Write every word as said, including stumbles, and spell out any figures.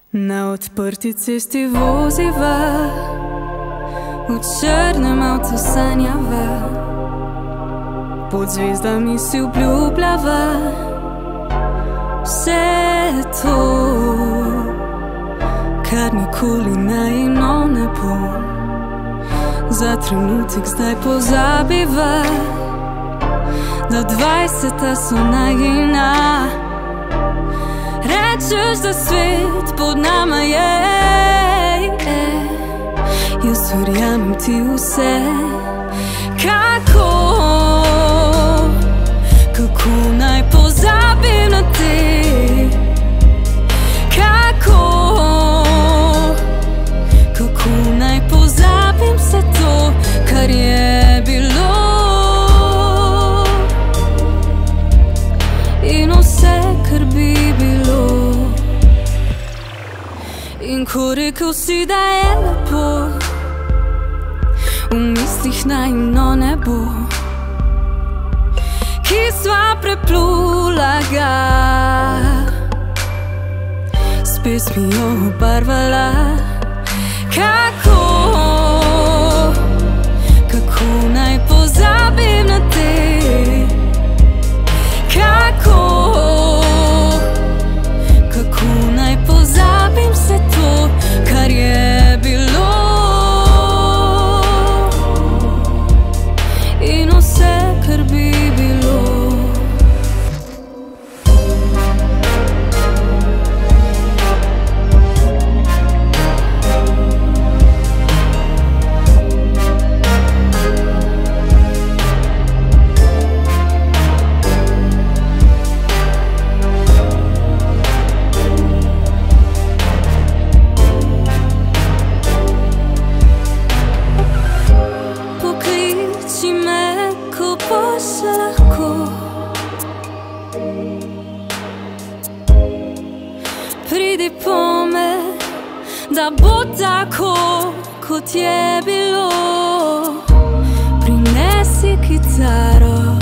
Na odprti cesti voziva, v črnem avtu sanjava, pod zvezdami si obljubljava vse to, kar nikoli naivno ne bo. Za trenutek zdaj pozabiva, da dvajseta so naivna. Rečeš, da svet pod nama je, jaz verjamem ti vse. Kako, kako naj pozabim na te? Kako, kako naj pozabim vse to, kar je bilo? In vse, kar bi bilo. In ko rekel si, da je lepo, v mislih naivno nebo, ki sva preplula ga, s pesmijo obarvala. Kako, kako naj pozabim na te? Kako, kako naj pozabim vse to, kar je bilo? In vse, kar bi bilo. Pridi po me, da bo tako, kot je bilo. Prinesi kitaro,